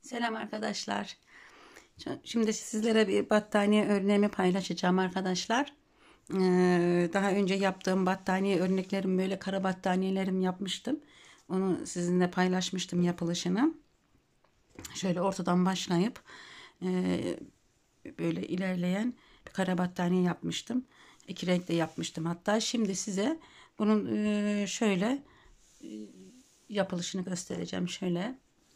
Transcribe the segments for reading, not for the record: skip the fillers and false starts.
Selam arkadaşlar. Şimdi sizlere bir battaniye örneğimi paylaşacağım arkadaşlar. Daha önce yaptığım battaniye örneklerim, böyle kara battaniyelerim yapmıştım. Onu sizinle paylaşmıştım yapılışını. Şöyle ortadan başlayıp böyle ilerleyen bir kara battaniye yapmıştım. İki renkte yapmıştım. Hatta şimdi size bunun şöyle yapılışını göstereceğim. Şöyle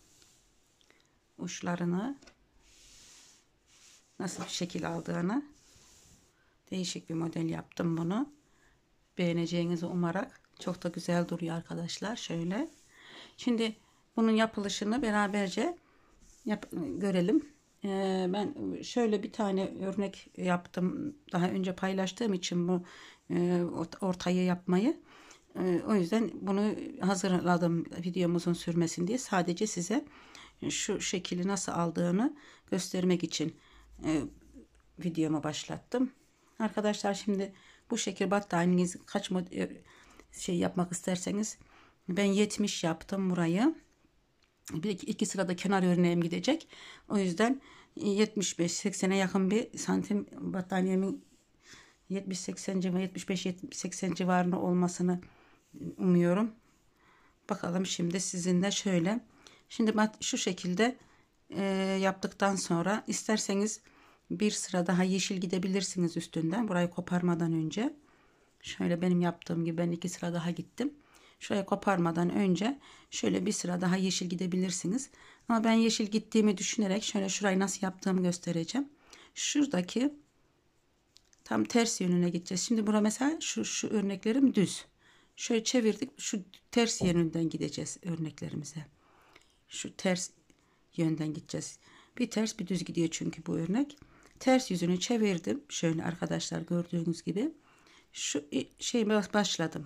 uçlarını nasıl bir şekil aldığını, değişik bir model yaptım bunu. Beğeneceğinizi umarak. Çok da güzel duruyor arkadaşlar. Şöyle. Şimdi bunun yapılışını beraberce görelim. Ben şöyle bir tane örnek yaptım. Daha önce paylaştığım için bu ortayı yapmayı. O yüzden bunu hazırladım videomuzun sürmesin diye. Sadece size şu şekli nasıl aldığını göstermek için videomu başlattım. Arkadaşlar şimdi bu şekil battaniyeniz kaç şey yapmak isterseniz, ben 70 yaptım burayı. Bir iki sırada kenar örneğim gidecek. O yüzden 75-80'e yakın bir santim battaniyemin 70-80 civarı, 75-80 civarında olmasını umuyorum. Bakalım şimdi sizinle şöyle. Şimdi şu şekilde yaptıktan sonra isterseniz bir sıra daha yeşil gidebilirsiniz üstünden. Burayı koparmadan önce. Şöyle benim yaptığım gibi ben iki sıra daha gittim. Şurayı koparmadan önce şöyle bir sıra daha yeşil gidebilirsiniz. Ama ben yeşil gittiğimi düşünerek şöyle şurayı nasıl yaptığımı göstereceğim. Şuradaki tam ters yönüne gideceğiz. Şimdi bura mesela şu örneklerim düz. Şöyle çevirdik. Şu ters yönünden gideceğiz örneklerimize. Şu ters yönden gideceğiz. Bir ters bir düz gidiyor çünkü bu örnek. Ters yüzünü çevirdim. Şöyle arkadaşlar gördüğünüz gibi. Şu şeyime başladım.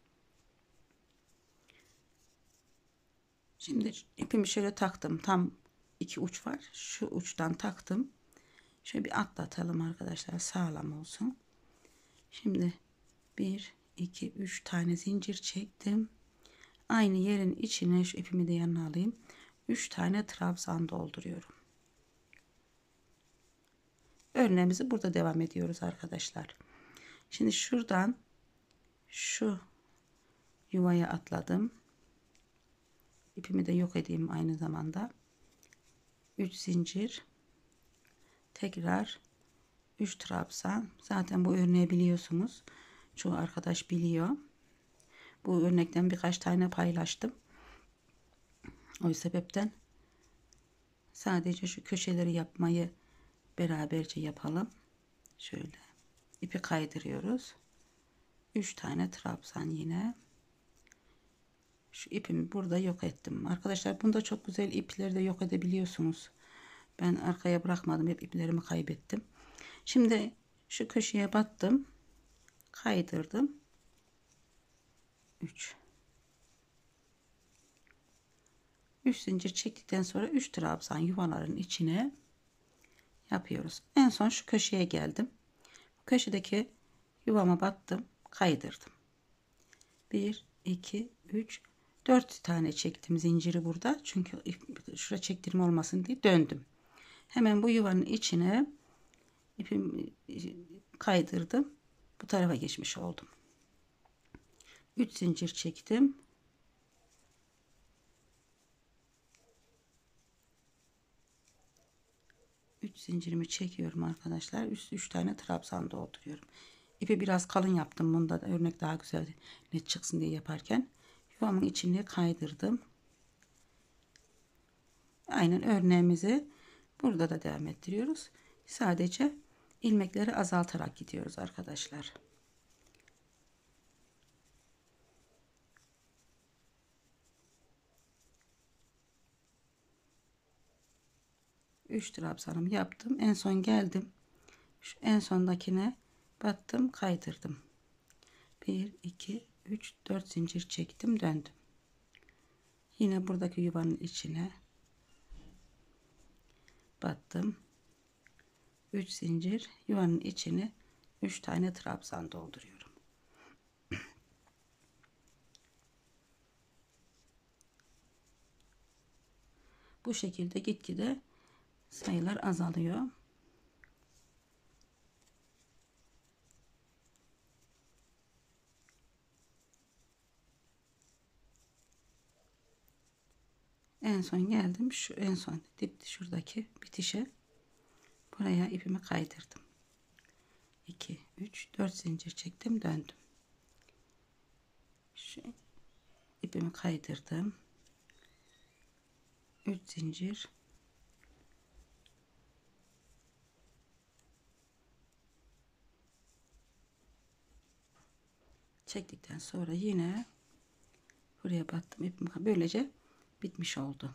Şimdi ipimi şöyle taktım. Tam iki uç var. Şu uçtan taktım. Şöyle bir atlatalım arkadaşlar. Sağlam olsun. Şimdi 1, 2, 3 tane zincir çektim. Aynı yerin içine şu ipimi de yanına alayım. 3 tane trabzan dolduruyorum. Örneğimizi burada devam ediyoruz arkadaşlar. Şimdi şuradan şu yuvaya atladım. İpimi de yok edeyim aynı zamanda. 3 zincir. Tekrar 3 trabzan. Zaten bu örneği biliyorsunuz. Çoğu arkadaş biliyor. Bu örnekten birkaç tane paylaştım. O sebepten sadece şu köşeleri yapmayı beraberce yapalım. Şöyle ipi kaydırıyoruz. 3 tane trabzan yine. Şu ipimi burada yok ettim. Arkadaşlar bunda çok güzel ipleri de yok edebiliyorsunuz. Ben arkaya bırakmadım. Hep iplerimi kaybettim. Şimdi şu köşeye battım. Kaydırdım. 3 zincir çektikten sonra 3 trabzan yuvaların içine yapıyoruz. En son şu köşeye geldim. Bu köşedeki yuvama battım. Kaydırdım. 1, 2, 3, 4 tane çektim zinciri burada. Çünkü şuraya çektirme olmasın diye döndüm. Hemen bu yuvanın içine ipimi kaydırdım. Bu tarafa geçmiş oldum. 3 zincir çektim. Zincirimi çekiyorum arkadaşlar. 3 tane trabzan dolduruyorum. İpi biraz kalın yaptım. Bunda da örnek daha güzel net çıksın diye yaparken. Yuvamın içine kaydırdım. Aynen örneğimizi burada da devam ettiriyoruz. Sadece ilmekleri azaltarak gidiyoruz arkadaşlar. Üç trabzanımı yaptım. En son geldim. Şu en sondakine battım, kaydırdım. 1, 2, 3, 4 zincir çektim, döndüm. Yine buradaki yuvanın içine battım. 3 zincir, yuvanın içine 3 tane trabzan dolduruyorum. Bu şekilde gitgide sayılar azalıyor. En son geldim. Şu en son şuradaki bitişe. Buraya ipimi kaydırdım. 2, 3, 4 zincir çektim, döndüm. Şu ipimi kaydırdım. 3 zincir. Çektikten sonra yine buraya battım. İpimi böylece bitmiş oldu.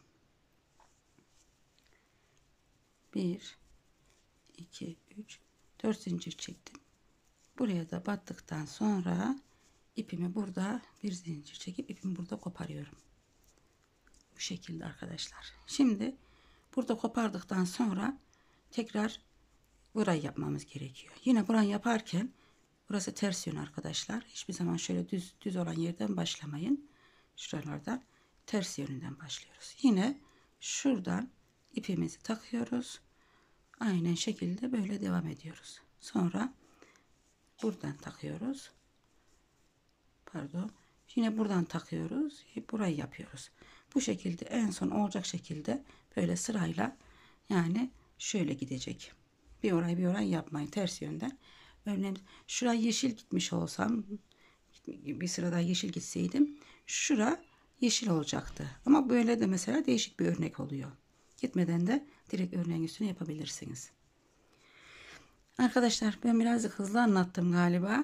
1, 2, 3, 4 zincir çektim. Buraya da battıktan sonra ipimi burada bir zincir çekip ipimi burada koparıyorum. Bu şekilde arkadaşlar. Şimdi burada kopardıktan sonra tekrar burayı yapmamız gerekiyor. Yine burayı yaparken burası ters yön arkadaşlar. Hiçbir zaman şöyle düz olan yerden başlamayın. Şuralardan ters yönünden başlıyoruz. Yine şuradan ipimizi takıyoruz. Aynen şekilde böyle devam ediyoruz. Sonra buradan takıyoruz. Pardon. Yine buradan takıyoruz. Burayı yapıyoruz. Bu şekilde en son olacak şekilde böyle sırayla, yani şöyle gidecek. Bir orayı bir orayı yapmayın ters yönden. Örneğin şuraya yeşil gitmiş olsam, bir sırada yeşil gitseydim şura yeşil olacaktı. Ama böyle de mesela değişik bir örnek oluyor. Gitmeden de direkt örneğin üstüne yapabilirsiniz. Arkadaşlar ben birazcık hızlı anlattım galiba.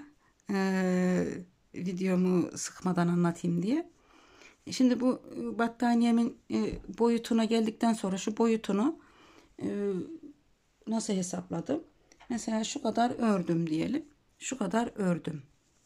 Videomu sıkmadan anlatayım diye. Şimdi bu battaniyemin boyutuna geldikten sonra şu boyutunu nasıl hesapladım? Mesela şu kadar ördüm diyelim. Şu kadar ördüm.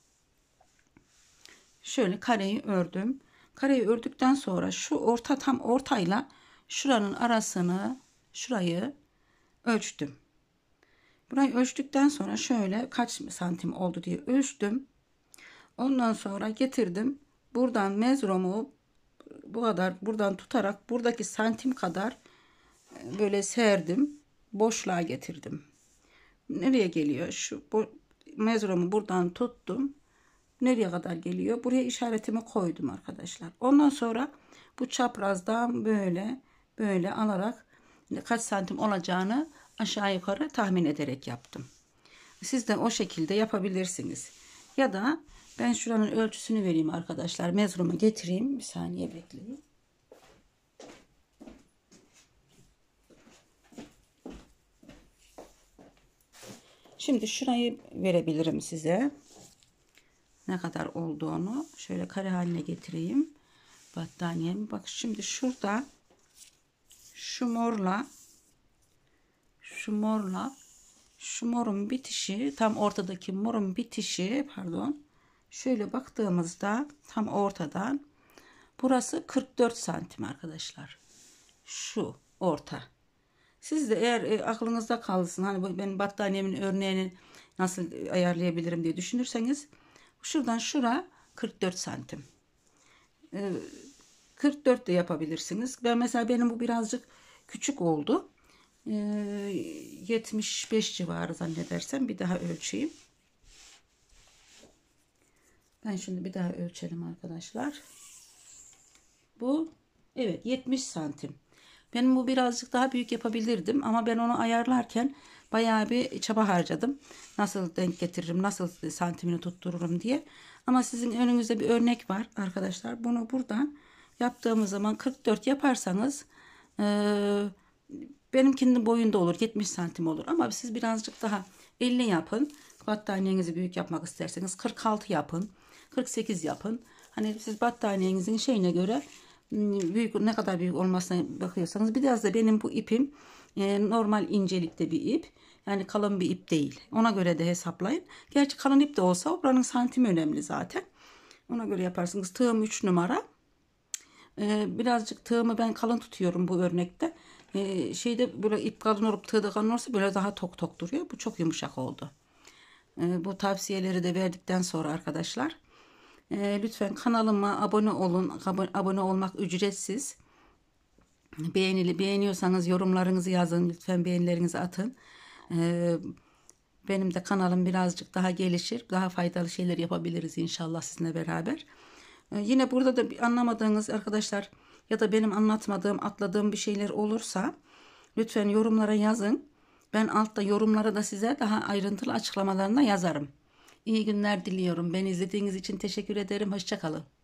Şöyle kareyi ördüm. Kareyi ördükten sonra şu orta, tam ortayla şuranın arasını, şurayı ölçtüm. Burayı ölçtükten sonra şöyle kaç santim oldu diye ölçtüm. Ondan sonra getirdim. Buradan mezromu bu kadar buradan tutarak buradaki santim kadar böyle serdim. Boşluğa getirdim. Nereye geliyor? Şu mezromu buradan tuttum. Nereye kadar geliyor? Buraya işaretimi koydum arkadaşlar. Ondan sonra bu çaprazdan böyle alarak kaç santim olacağını aşağı yukarı tahmin ederek yaptım. Siz de o şekilde yapabilirsiniz. Ya da ben şuranın ölçüsünü vereyim arkadaşlar. Mezrumu getireyim. Bir saniye bekleyin. Şimdi şurayı verebilirim size. Ne kadar olduğunu. Şöyle kare haline getireyim. Battaniyemi. Bak şimdi şurada şu morun bitişi, tam ortadaki morun bitişi, pardon. Şöyle baktığımızda tam ortadan burası 44 santim arkadaşlar. Şu orta. Siz de eğer aklınızda kalsın, hani ben battaniyemin örneğini nasıl ayarlayabilirim diye düşünürseniz, şuradan şura 44 santim. 44 de yapabilirsiniz. Ben mesela benim bu birazcık küçük oldu. 75 civarı zannedersem, bir daha ölçeyim. Ben şimdi bir daha ölçelim arkadaşlar. Bu evet 70 santim. Benim bu birazcık daha büyük yapabilirdim ama ben onu ayarlarken bayağı bir çaba harcadım. Nasıl denk getiririm, nasıl santimini tuttururum diye. Ama sizin önünüzde bir örnek var arkadaşlar. Bunu buradan yaptığımız zaman 44 yaparsanız benimkinin boyunda olur, 70 santim olur. Ama siz birazcık daha 50 yapın. Battaniyenizi büyük yapmak isterseniz 46 yapın. 48 yapın. Hani siz battaniyenizin şeyine göre büyük, ne kadar büyük olmasına bakıyorsanız. Biraz da benim bu ipim normal incelikte bir ip. Yani kalın bir ip değil. Ona göre de hesaplayın. Gerçi kalın ip de olsa oranın santimi önemli zaten. Ona göre yaparsınız. Tığım 3 numara. Birazcık tığımı ben kalın tutuyorum bu örnekte. Şeyde böyle ip kalın olup tığ da kalın olursa böyle daha tok tok duruyor. Bu çok yumuşak oldu. Bu tavsiyeleri de verdikten sonra arkadaşlar, lütfen kanalıma abone olun. Abone olmak ücretsiz. Beğeniyorsanız yorumlarınızı yazın. Lütfen beğenilerinizi atın. Benim de kanalım birazcık daha gelişir. Daha faydalı şeyler yapabiliriz inşallah sizinle beraber. Yine burada da bir anlamadığınız arkadaşlar ya da benim anlatmadığım, atladığım bir şeyler olursa lütfen yorumlara yazın. Ben altta yorumlara da size daha ayrıntılı açıklamalarını yazarım. İyi günler diliyorum. Beni izlediğiniz için teşekkür ederim. Hoşça kalın.